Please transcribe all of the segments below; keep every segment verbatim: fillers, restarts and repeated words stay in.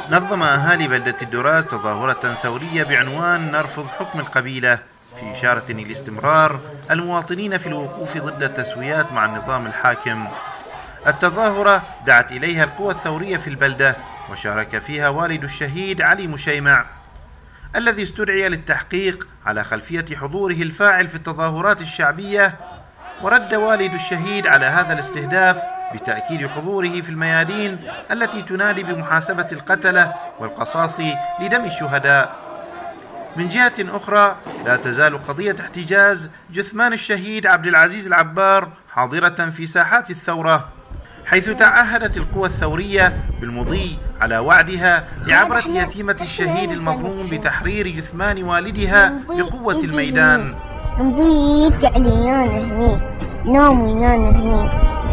نظم أهالي بلدة الدراز تظاهرة ثورية بعنوان نرفض حكم القبيلة، في إشارة إلى استمرار المواطنين في الوقوف ضد التسويات مع النظام الحاكم. التظاهرة دعت إليها القوى الثورية في البلدة، وشارك فيها والد الشهيد علي مشيمع الذي استدعي للتحقيق على خلفية حضوره الفاعل في التظاهرات الشعبية. ورد والد الشهيد على هذا الاستهداف بتأكيد حضوره في الميادين التي تنادي بمحاسبة القتلة والقصاص لدم الشهداء. من جهة أخرى، لا تزال قضية احتجاز جثمان الشهيد عبد العزيز العبار حاضرة في ساحات الثورة، حيث تعهدت القوى الثورية بالمضي على وعدها لعبرة يتيمة الشهيد المظلوم بتحرير جثمان والدها بقوة الميدان. نبيك علينا هني نوم ويانا هني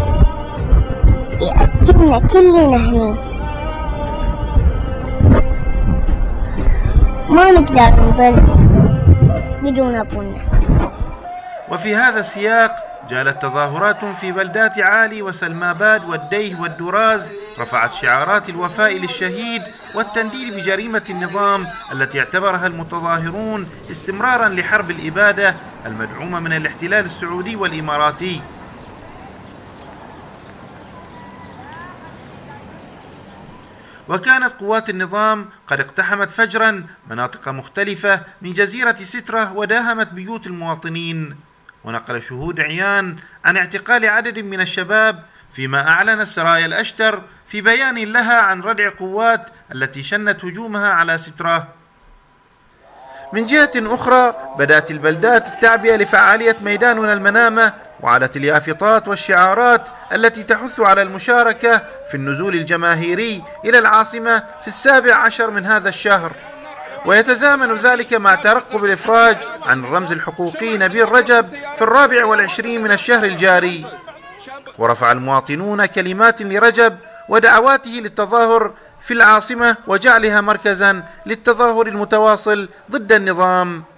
يأكلنا كلنا هني، ما نقدر نظل بدون أبونا. وفي هذا السياق جالت تظاهرات في بلدات عالي وسلماباد والديه والدراز رفعت شعارات الوفاء للشهيد والتنديل بجريمة النظام التي اعتبرها المتظاهرون استمرارا لحرب الإبادة المدعومة من الاحتلال السعودي والإماراتي. وكانت قوات النظام قد اقتحمت فجرا مناطق مختلفة من جزيرة سترة وداهمت بيوت المواطنين. ونقل شهود عيان عن اعتقال عدد من الشباب، فيما أعلن السرايا الأشتر في بيان لها عن ردع القوات التي شنت هجومها على سترة. من جهة أخرى، بدأت البلدات التعبئة لفعالية ميداننا المنامة، وعلت اليافطات والشعارات التي تحث على المشاركة في النزول الجماهيري إلى العاصمة في السابع عشر من هذا الشهر. ويتزامن ذلك مع ترقب الإفراج عن الرمز الحقوقي نبيل رجب في الرابع والعشرين من الشهر الجاري. ورفع المواطنون كلمات لرجب ودعواته للتظاهر في العاصمة وجعلها مركزا للتظاهر المتواصل ضد النظام.